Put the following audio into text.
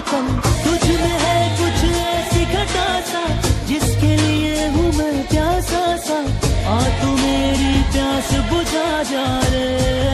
कल, तुझ में है कुछ ऐसी घटा सा जिसके लिए हूँ मैं प्यासा सा, आ तू मेरी प्यास बुझा जा रे।